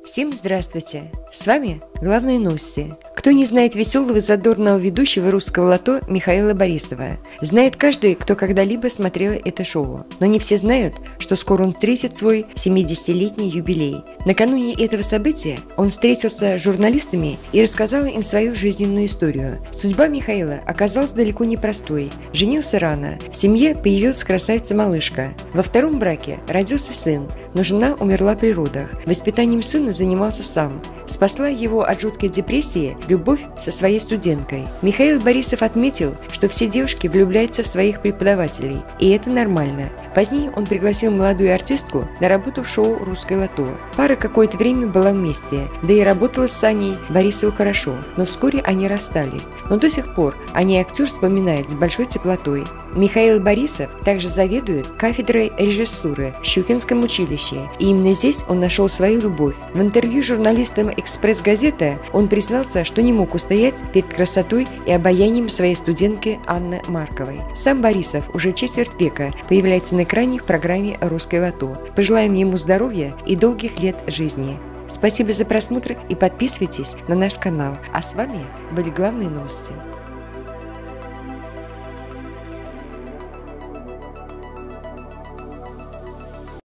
Всем здравствуйте! С вами «Главные новости». Кто не знает веселого и задорного ведущего русского лото Михаила Борисова? Знает каждый, кто когда-либо смотрел это шоу. Но не все знают, что скоро он встретит свой 70-летний юбилей. Накануне этого события он встретился с журналистами и рассказал им свою жизненную историю. Судьба Михаила оказалась далеко не простой. Женился рано, в семье появилась красавица-малышка. Во втором браке родился сын, но жена умерла при родах. Воспитанием сына занимался сам. Спасла его от жуткой депрессии любовь со своей студенткой. Михаил Борисов отметил, что все девушки влюбляются в своих преподавателей, и это нормально. Позднее он пригласил молодую артистку на работу в шоу «Русское лото». Пара какое-то время была вместе, да и работала с Саней Борисовой хорошо, но вскоре они расстались. Но до сих пор они актер вспоминает с большой теплотой. Михаил Борисов также заведует кафедрой режиссуры в Щукинском училище, и именно здесь он нашел свою любовь. В интервью журналистам «Экспресс-газеты» он признался, что не мог устоять перед красотой и обаянием своей студентки Анны Марковой. Сам Борисов уже четверть века появляется на экране в программе «Русское лото». Пожелаем ему здоровья и долгих лет жизни. Спасибо за просмотр и подписывайтесь на наш канал. А с вами были главные новости.